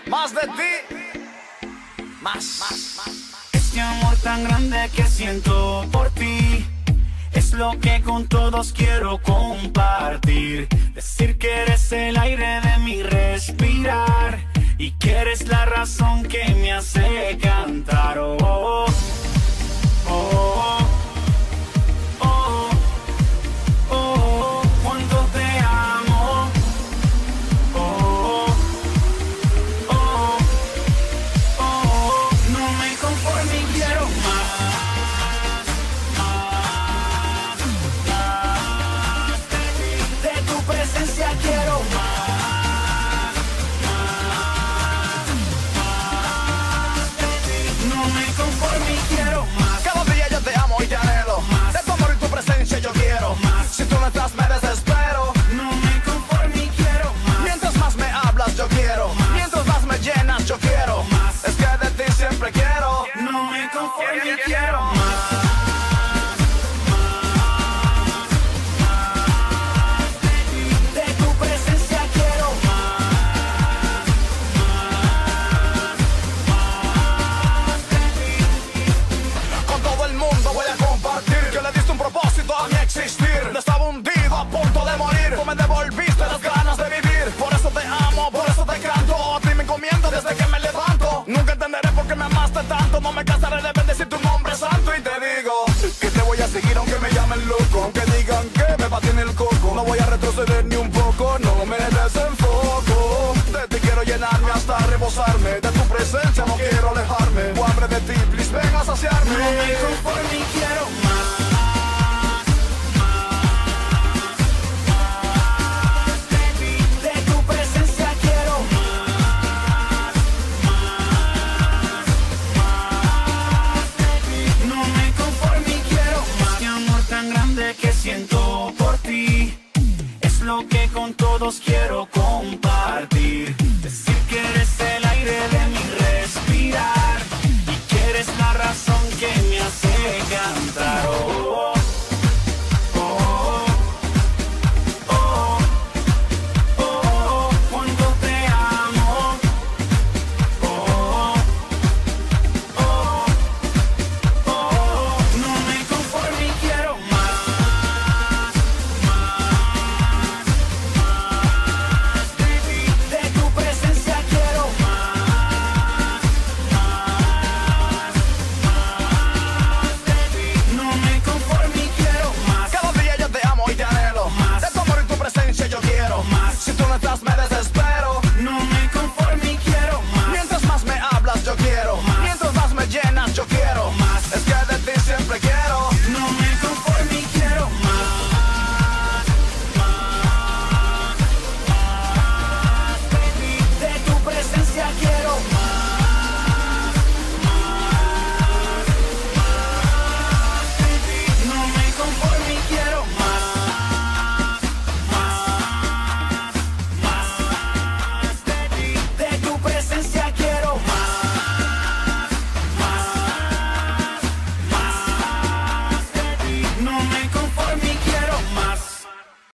Más de ti, más. Este amor tan grande que siento por ti es lo que con todos quiero compartir. Decir que eres el aire de mi respirar y que eres la razón que me hace cantar. Oh, oh, oh, oh. Si tú no estás me desespero. No me conformo y quiero más. Mientras más me hablas yo quiero más. Mientras más me llenas yo quiero más. Es que de ti siempre quiero. No me conformo y quiero más. De tu presencia quiero más. Con todo el mundo voy a compartir que le diste un propósito a mi existir. Estaba hundido a punto de morir. Tú me devolviste las ganas de vivir. Por eso te amo, por eso te canto. A ti me encomiendo desde que me levanto. Nunca entenderé por qué me amaste tanto. No me cansaré de bendecir tu nombre santo. Y te digo que te voy a seguir aunque me llamen loco. Aunque digan que me pateen el coco. No voy a retroceder ni un poco. No me desenfoco. De ti quiero llenarme hasta rebosarme. De tu presencia no quiero alejarme. Tu hambre de ti, please ven a saciarme. No me conformo y quiero más. Siento por ti, es lo que con todos quiero